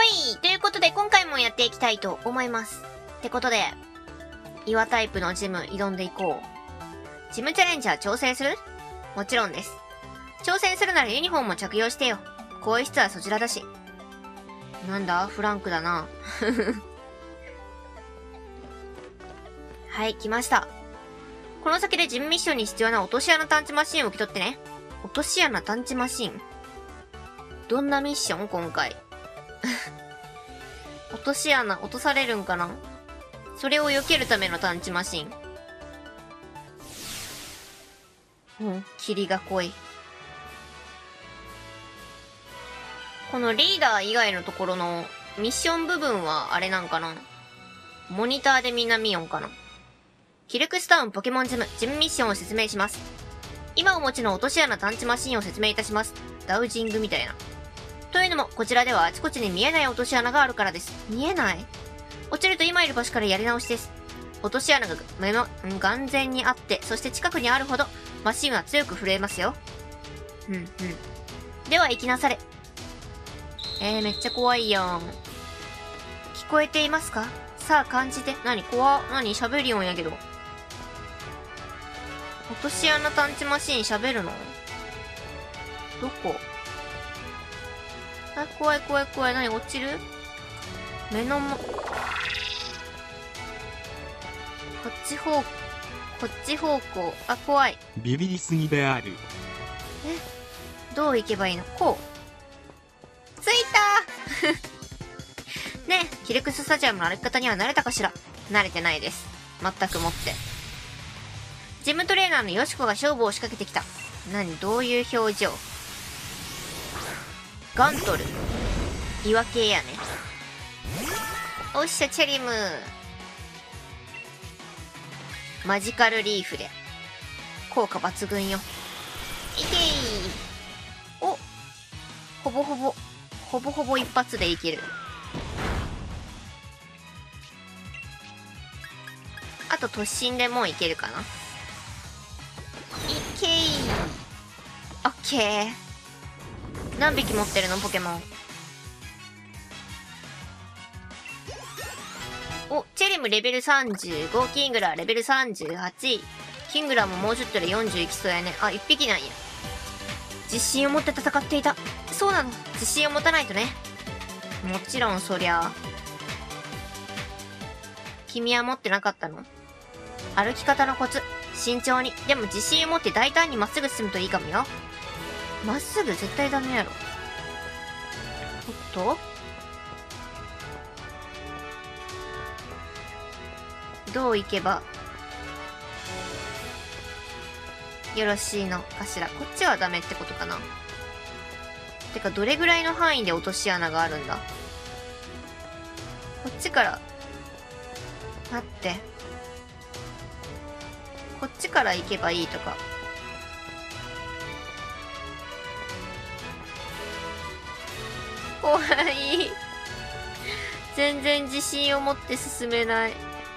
いということで今回もやっていきたいと思います。ってことで、岩タイプのジム挑んでいこう。ジムチャレンジャー挑戦する？もちろんです。挑戦するならユニフォームも着用してよ。更衣室はそちらだし。なんだ？フランクだな。はい、来ました。この先でジムミッションに必要な落とし穴探知マシンを受け取ってね。落とし穴探知マシン？どんなミッション？今回。落とし穴、落とされるんかな？それを避けるための探知マシン。霧が濃い。このリーダー以外のところのミッション部分はあれなんかな？モニターでみんな見よんかな？キルクスタウンポケモンジムミッションを説明します。今お持ちの落とし穴探知マシンを説明いたします。ダウジングみたいな。というのも、こちらではあちこちに見えない落とし穴があるからです。見えない？落ちると今いる場所からやり直しです。落とし穴が眼前にあって、そして近くにあるほど、マシンは強く震えますよ。では行きなされ。めっちゃ怖いやん。聞こえていますか？さあ感じて。何喋りよんやけど。落とし穴探知マシン喋るの？どこ？あ、怖い。何落ちる？こっち方向。あ、怖い。 ビビりすぎである。 どう行けばいいの？こう。着いたねえ、キルクススタジアムの歩き方には慣れたかしら？慣れてないです。全くもって。ジムトレーナーのヨシコが勝負を仕掛けてきた。どういう表情？ガントル。岩系やね。おっしゃ、チェリム。マジカルリーフで。効果抜群よ。いけー。お、ほぼほぼ一発でいける。あと突進でもういけるかな。いけー。オッケー。何匹持ってるのポケモン？お、チェリムレベル35、キングラレベル38。キングラももうちょっとで40いきそうやね。あ、1匹なんや。自信を持って戦っていた。そうなの。自信を持たないとね。もちろんそりゃ。君は持ってなかったの？歩き方のコツ。慎重に。でも自信を持って大胆にまっすぐ進むといいかもよ。まっすぐ絶対ダメやろ。おっと？どう行けばよろしいのかしら。こっちはダメってことかな。てか、どれぐらいの範囲で落とし穴があるんだ？こっちから、待って。こっちから行けばいいとか。怖い。全然自信を持って進めない。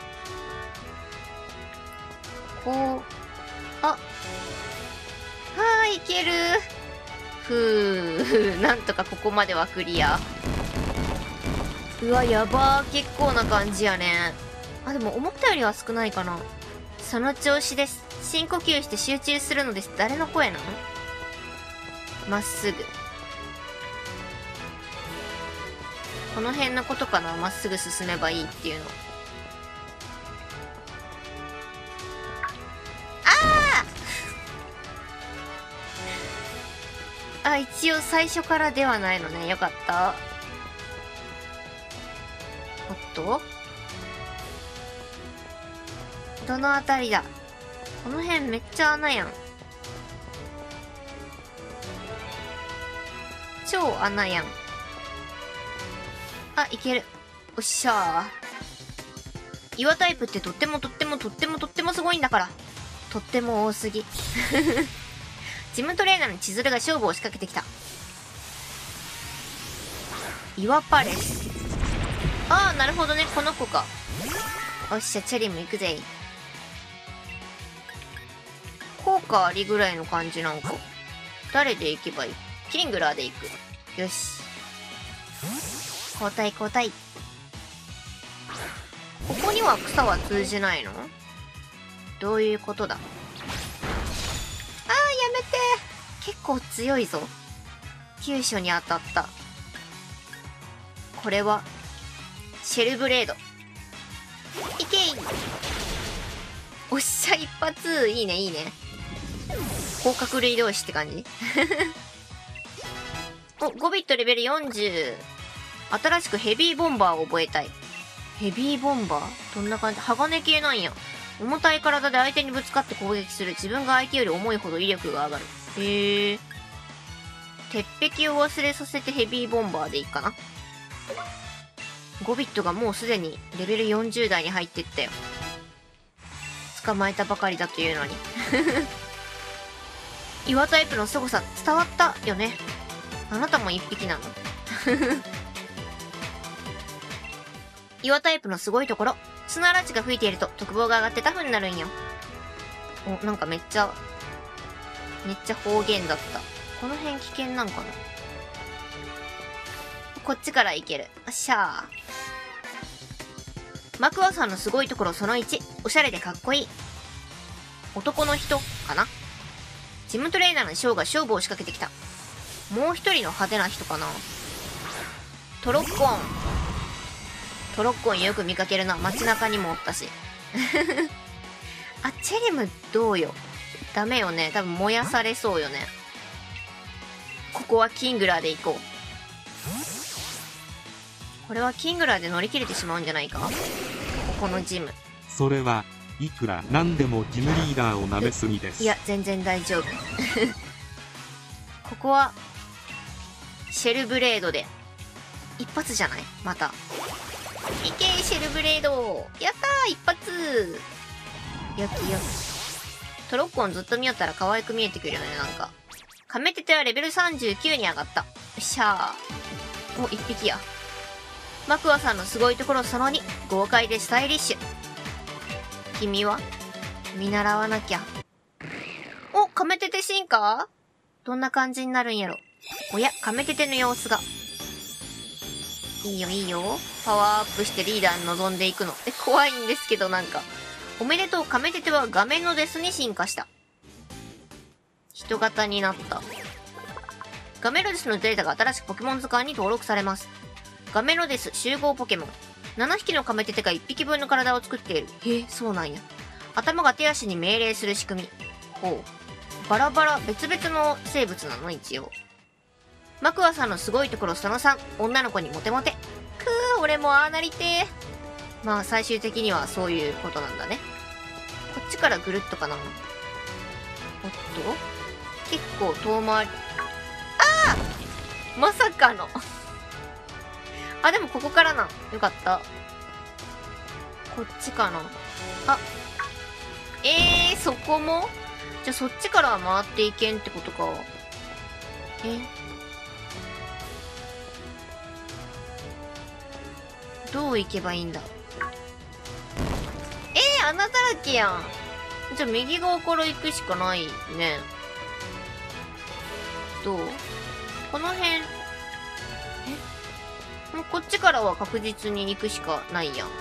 こう。あ。いける。なんとかここまではクリア。うわ、やばー。結構な感じやね。あ、でも思ったよりは少ないかな。その調子です。深呼吸して集中するのです。誰の声なの？まっすぐ。この辺のことかな？まっすぐ進めばいいっていうの。一応最初からではないのね。よかった。おっと？どのあたりだ？この辺めっちゃ穴やん。超穴やん。あ、いける。おっしゃー。岩タイプってとってもすごいんだから。とっても多すぎ。ジムトレーナーの千鶴が勝負を仕掛けてきた。岩パレス。ああ、なるほどね。この子か。おっしゃ、チェリム行くぜ。効果ありぐらいの感じなんか。誰で行けばいい？キングラーで行く。よし。 交代交代。ここには草は通じないの？どういうことだ？あー、やめて。結構強いぞ。急所に当たった。これはシェルブレード。いけい。おっしゃ、一発。いいねいいね。甲殻類同士って感じ。お、5ビットレベル40。新しくヘビーボンバーを覚えたい。ヘビーボンバーどんな感じ？鋼系なんや。重たい体で相手にぶつかって攻撃する。自分が相手より重いほど威力が上がる。へえ。鉄壁を忘れさせてヘビーボンバーでいいかな。5ビットがもうすでにレベル40代に入ってったよ。捕まえたばかりだというのに。岩タイプの凄さ伝わったよね。あなたも一匹なの？岩タイプのすごいところ。砂嵐が吹いていると特防が上がってタフになるんよ。お、なんかめっちゃ方言だった。この辺危険なんかな？こっちから行ける。よっしゃー。マクワさんのすごいところその1。おしゃれでかっこいい。男の人かな？ジムトレーナーのショーが勝負を仕掛けてきた。もう一人の派手な人かな？トロッコン。トロッコンよく見かけるな。街中にもおったし。あ、チェリムどうよ？ダメよね。多分燃やされそうよね。ここはキングラーで行こう。これはキングラーで乗り切れてしまうんじゃないか？ここのジム。 それはいくらなんでもジムリーダーを舐めすぎです。 いや、全然大丈夫。ここは、シェルブレードで。一発じゃない？また。いけー、シェルブレード。やったー、一発。よきよき。トロッコンずっと見よったら可愛く見えてくるよね、なんか。カメテテはレベル39に上がった。よっしゃー。お、一匹や。マクワさんのすごいところその2。豪快でスタイリッシュ。君は見習わなきゃ。お、カメテテ進化？どんな感じになるんやろ。おや、カメテテの様子が。いいよいいよ。パワーアップしてリーダーに臨んでいくの。怖いんですけどなんか。おめでとう、カメテテは画面のデスに進化した。人型になった。ガメロデスのデータが新しくポケモン図鑑に登録されます。ガメロデス集合ポケモン。7匹のカメテテが1匹分の体を作っている。へえ、そうなんや。頭が手足に命令する仕組み。ほう。バラバラ、別々の生物なの一応。マクワさんのすごいところその3。女の子にモテモテ。くー、俺もああなりてー。まあ最終的にはそういうことなんだね。こっちからぐるっとかな。おっと結構遠回り。ああ！まさかの。あ、でもここからな。よかった。こっちかな。あ。そこも？じゃあそっちからは回っていけんってことか。どう行けばいいんだ？穴だらけやん。じゃあ右側から行くしかないね。どう？この辺。もうこっちからは確実に行くしかないやん。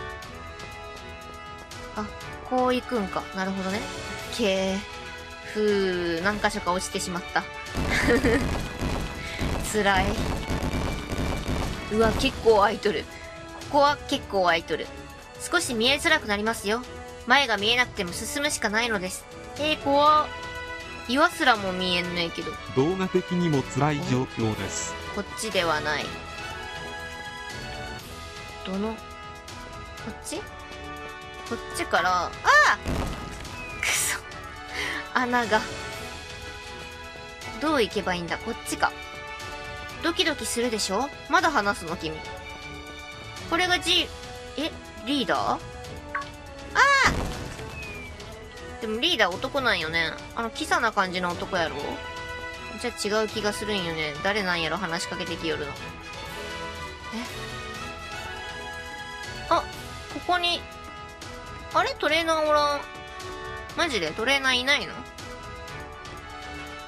あ、こう行くんか。なるほどね。オッケー。ふー、何箇所か落ちてしまった。辛い。うわ、結構空いとる。ここは結構空いとる。少し見えづらくなりますよ。前が見えなくても進むしかないのです。怖っ。岩すらも見えんねえけど。 動画的にも辛い状況です。 こっちではない。こっち？こっちから、くそ。穴が。どう行けばいいんだ？こっちか。ドキドキするでしょ？まだ話すの君。これがリーダー？でもリーダー男なんよね。キサな感じの男やろ？じゃあ違う気がするんよね。誰なんやろ話しかけてきよるの。あ、ここに、あれトレーナーおらん。マジでトレーナーいないの？ど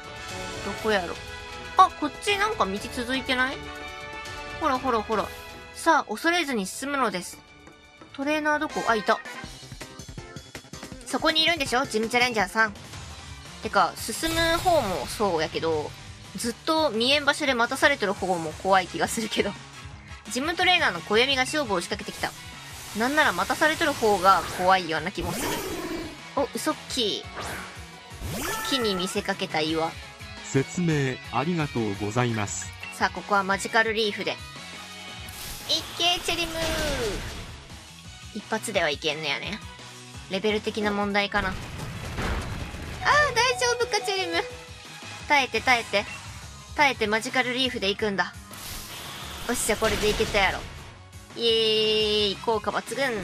こやろ？あ、こっちなんか道続いてない？ほらほらほら。 さあ、恐れずに進むのです。トレーナーどこ？あ、いた。そこにいるんでしょジムチャレンジャーさん。てか、進む方もそうやけど、ずっと見えん場所で待たされてる方も怖い気がするけど。ジムトレーナーの小闇が勝負を仕掛けてきた。なんなら待たされてる方が怖いような気もする。お、ウソッキー。木に見せかけた岩。 説明ありがとうございます。 さあ、ここはマジカルリーフで。いっけー、チェリムー。一発ではいけんのやね。レベル的な問題かな。あー、大丈夫か、チェリム。耐えて耐えて。耐えてマジカルリーフで行くんだ。おっしゃ、これでいけたやろ。イエーイ、効果抜群。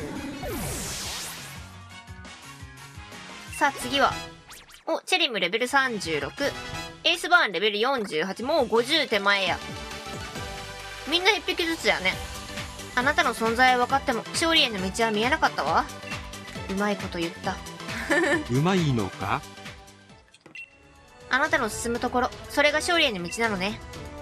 さあ、次は。お、チェリムレベル36。エースバーンレベル48。もう50手前や。みんな一匹ずつやね。あなたの存在は分かっても、勝利への道は見えなかったわ。うまいこと言った。 うまいのか？ あなたの進むところ、それが勝利への道なのね。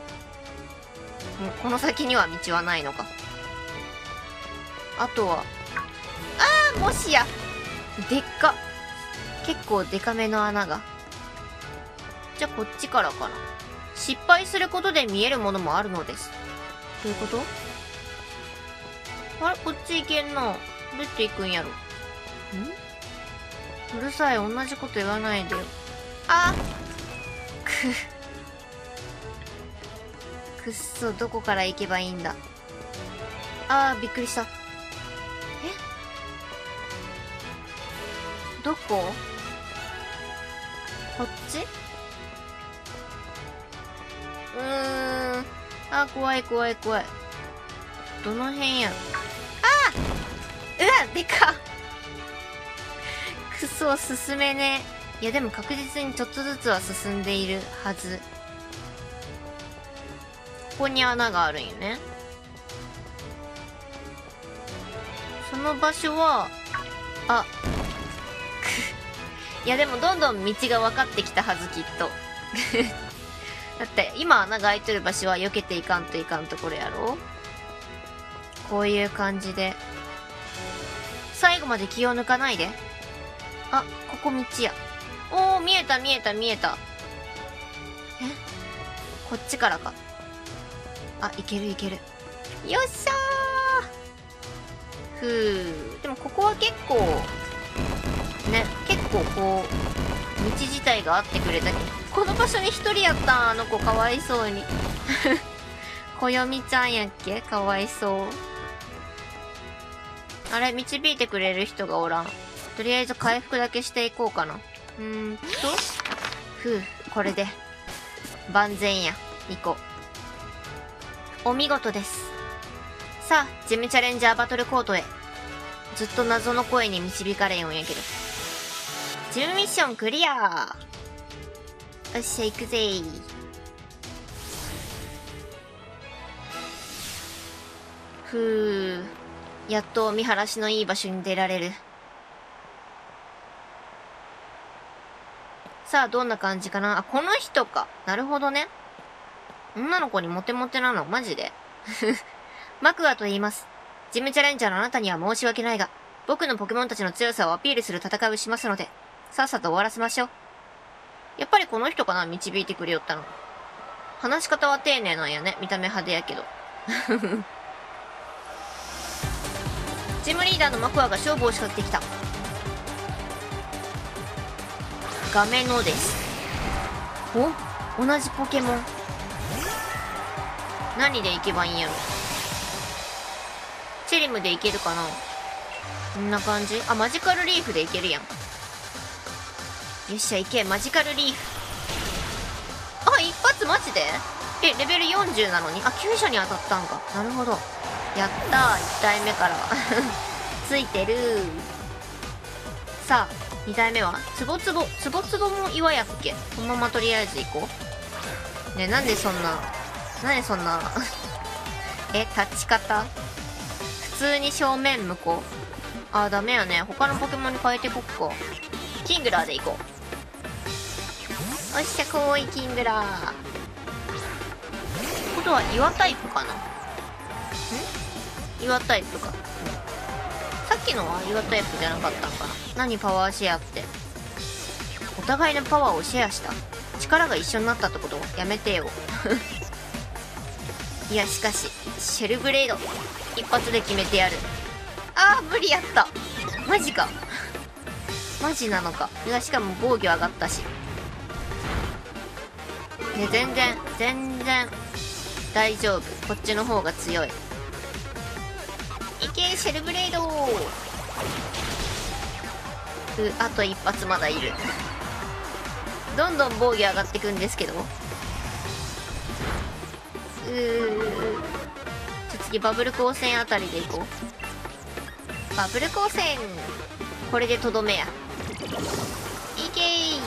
この先には道はないのか。あとは、あー、もしや。でっか。結構デカめの穴が。じゃあこっちからかな。失敗することで見えるものもあるのです。どういうこと？あれ、こっち行けんな。どうやって行くんやろ。うるさい、同じこと言わないでよ。あくっそ、どこから行けばいいんだ。あー、びっくりした。どこ？こっち？あ、怖い怖い怖い。どの辺やろ。うわ、でかっ。くそ、進めねえ。いや、でも確実にちょっとずつは進んでいるはず。ここに穴があるんよね。その場所は、いやでもどんどん道が分かってきたはず、きっと。だって今穴が開いてる場所は避けていかんといかんところやろ。こういう感じで最後まで気を抜かないで。あ、ここ道や。おー、見えた見えた見えた。こっちからか。あ、いけるいける。よっしゃー。ふー。でもここは結構ね、結構こう道自体があってくれたけど、この場所に一人やったん、あの子かわいそうに。こよみちゃんやっけ、かわいそう。あれ、導いてくれる人がおらん。とりあえず回復だけしていこうかな。ふう、これで万全や。行こう。お見事です。さあ、ジムチャレンジャーバトルコートへ。ずっと謎の声に導かれよんやけど。ジムミッションクリア。よっしゃ、行くぜー。ふう、やっと見晴らしのいい場所に出られる。さあ、どんな感じかな。あ、この人か。なるほどね。女の子にモテモテなのマジで。マクアと言います。ジムチャレンジャーのあなたには申し訳ないが、僕のポケモンたちの強さをアピールする戦いをしますので、さっさと終わらせましょう。やっぱりこの人かな、導いてくれよったの。話し方は丁寧なんやね。見た目派手やけど。チームリーダーのマクアが勝負を仕掛けてきた。ガメノです。お、同じポケモン。何で行けばいいんやろ。チェリムで行けるかな。こんな感じ。あ、マジカルリーフで行けるやん。よっしゃ、行け、マジカルリーフ。あ、一発マジで？レベル40なのに？あ、9社に当たったんか。なるほど。やったー、1体目から。ついてるー。さあ、2体目はつぼつぼ。つぼつぼも岩やっけ？このままとりあえず行こう。ね、なんでそんな立ち方普通に正面向こう。あー、ダメやね。他のポケモンに変えてこっか。キングラーで行こう。おっしゃ、こいキングラー。ことは岩タイプかな。 岩タイプか。さっきのは岩タイプじゃなかったんかな。何パワーシェアって。お互いのパワーをシェアした。力が一緒になったってこと？やめてよ。いや、しかし、シェルブレード、一発で決めてやる。あー、無理やった。マジか。マジなのか。いや、しかも防御上がったし。ね、全然、大丈夫。こっちの方が強い。いけー、シェルブレードあと一発まだいる。どんどん防御上がってくんですけど。次バブル光線あたりでいこう。バブル光線、これでとどめや。いけー。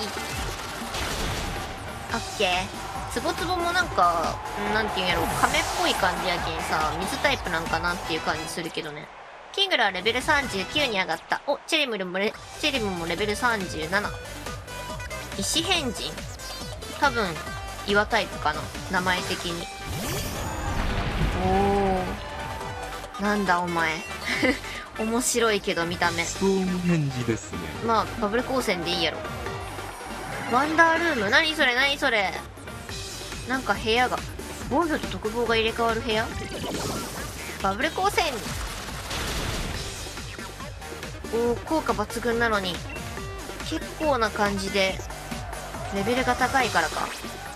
オッケー。つぼつぼもなんか、なんていうんやろ、亀っぽい感じやけんさ、水タイプなんかなっていう感じするけどね。キングルはレベル39に上がった。お、チェリムもレベル37。石変人、多分岩タイプかな、名前的に。おー、なんだお前。面白いけど見た目。 ストームヘンジですね。 まあバブル光線でいいやろ。ワンダールーム、何それ何それ。なんか部屋が防御と特防が入れ替わる部屋。バブル光線。おー、効果抜群なのに結構な感じでレベルが高いからか。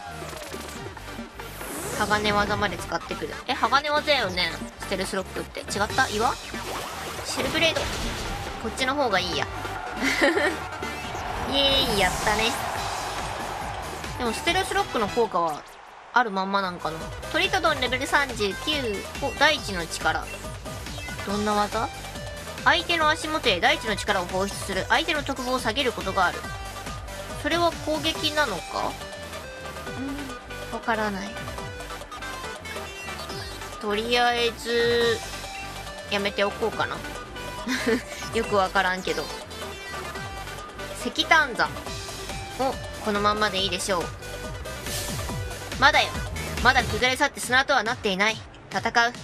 鋼技まで使ってくる。鋼技だよね、ステルスロックって。違った？岩？シェルブレード、こっちの方がいいや。イエーイ、やったね。でもステルスロックの効果はあるまんまなんかな。トリトドンレベル39。お、大地の力。どんな技？相手の足元へ大地の力を放出する。相手の特防を下げることがある。それは攻撃なのか？わからない。とりあえずやめておこうかな。よくわからんけど。石炭山。お、このまんまでいいでしょう。まだよ。まだ崩れ去って砂とはなっていない。戦う。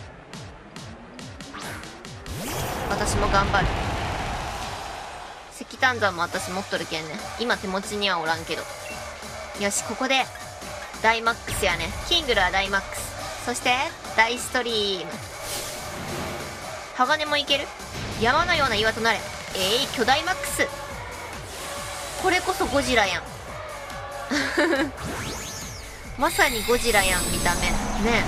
私も頑張る。石炭山も私持っとるけんね。今手持ちにはおらんけど。よし、ここでダイマックスやね。キングルはダイマックス。そしてダイストリーム。鋼もいける？山のような岩となれ。巨大マックス。これこそゴジラやん。まさにゴジラやん、見た目ね。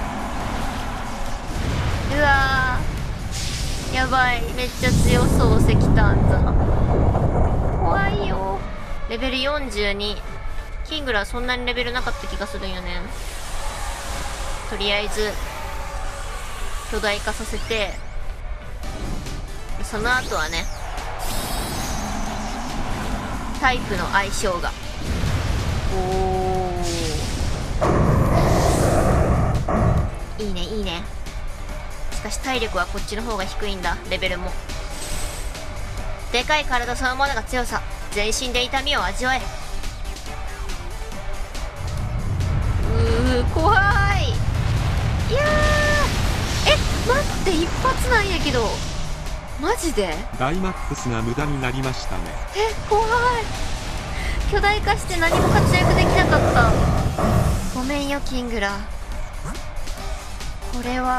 うわー、やばい、めっちゃ強そう。石炭山怖いよ。レベル42。キングルはそんなにレベルなかった気がするんよね。とりあえず巨大化させて、その後はね、タイプの相性が。おー、いいねいいね。しかし体力はこっちの方が低いんだ。レベルも。でかい体そのものが強さ。全身で痛みを味わえ。怖い。いやー、待って、一発なんやけど。マジで？ ダイマックスが無駄になりましたね。 怖い。巨大化して何も活躍できなかった。ごめんよキングラ。これは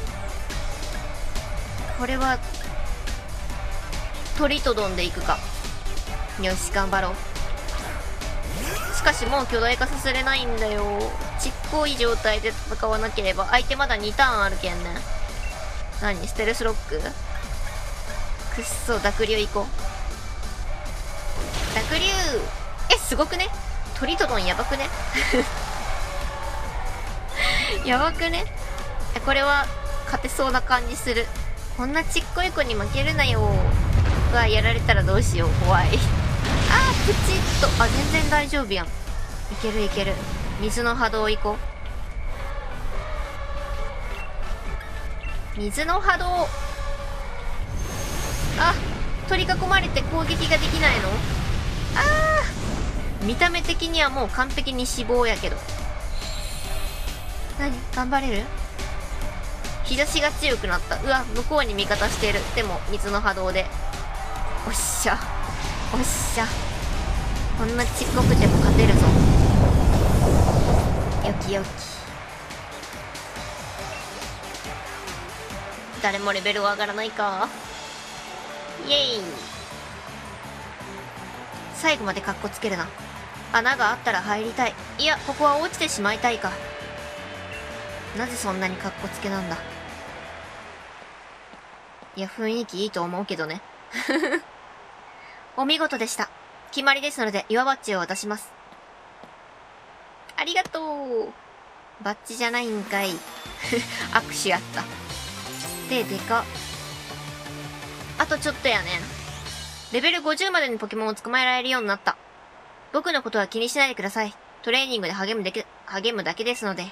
トリトドンでいくか。よし、頑張ろう。しかしもう巨大化させれないんだよ。ちっこい状態で戦わなければ。相手まだ2ターンあるけんね。何？ステルスロック？くっそ、濁流行こう。濁流。すごくね？トリトドンやばくね？やばくね？これは勝てそうな感じする。こんなちっこい子に負けるなよ。やられたらどうしよう。怖い。プチッと。全然大丈夫やん。いけるいける。水の波動行こう。水の波動。取り囲まれて攻撃ができないの？見た目的にはもう完璧に死亡やけど。何？頑張れる？ 日差しが強くなった。うわ、向こうに味方してる。でも、水の波動で。おっしゃ。おっしゃ。こんなちっこくても勝てるぞ。よきよき。誰もレベル上がらないか。イェイ。最後までカッコつけるな。穴があったら入りたい。いや、ここは落ちてしまいたいか。なぜそんなにカッコつけなんだ。いや、雰囲気いいと思うけどね。お見事でした。決まりですので、岩バッジを渡します。ありがとう。バッジじゃないんかい。握手やった。でかっ。あとちょっとやねん。レベル50までにポケモンを捕まえられるようになった。僕のことは気にしないでください。トレーニングで励むだけですので。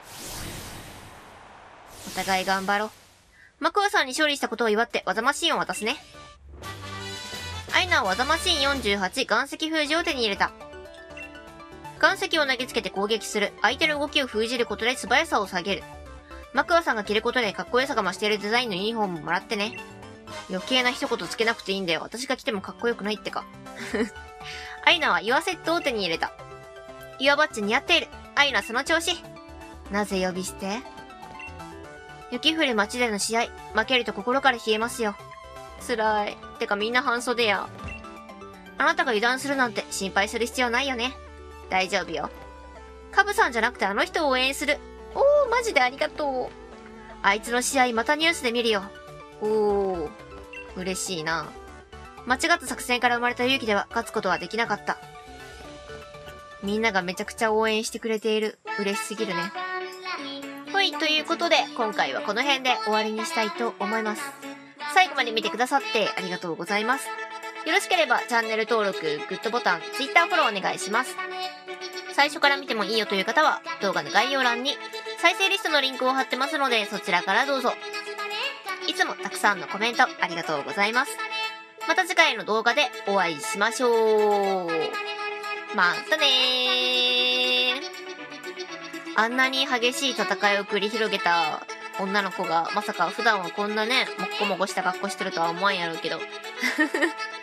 お互い頑張ろう。マクワさんに勝利したことを祝って技マシーンを渡すね。アイナは技マシーン48岩石封じを手に入れた。岩石を投げつけて攻撃する。相手の動きを封じることで素早さを下げる。マクワさんが着ることでかっこよさが増しているデザインのユニフォームもらってね。余計な一言つけなくていいんだよ。私が着てもかっこよくないってか。アイナは岩セットを手に入れた。岩バッジ似合っている。アイナその調子。なぜ呼び捨て？雪降る街での試合、負けると心から冷えますよ。辛い。てかみんな半袖や。あなたが油断するなんて心配する必要ないよね。大丈夫よ。カブさんじゃなくてあの人を応援する。おー、マジでありがとう。あいつの試合またニュースで見るよ。おー、嬉しいな。間違った作戦から生まれた勇気では勝つことはできなかった。みんながめちゃくちゃ応援してくれている。嬉しすぎるね。はい、ということで、今回はこの辺で終わりにしたいと思います。最後まで見てくださってありがとうございます。よろしければチャンネル登録、グッドボタン、Twitter フォローお願いします。最初から見てもいいよという方は、動画の概要欄に再生リストのリンクを貼ってますので、そちらからどうぞ。いつもたくさんのコメントありがとうございます。また次回の動画でお会いしましょう。またねー。あんなに激しい戦いを繰り広げた女の子がまさか普段はこんなね、もっこもこした格好してるとは思わんやろうけど。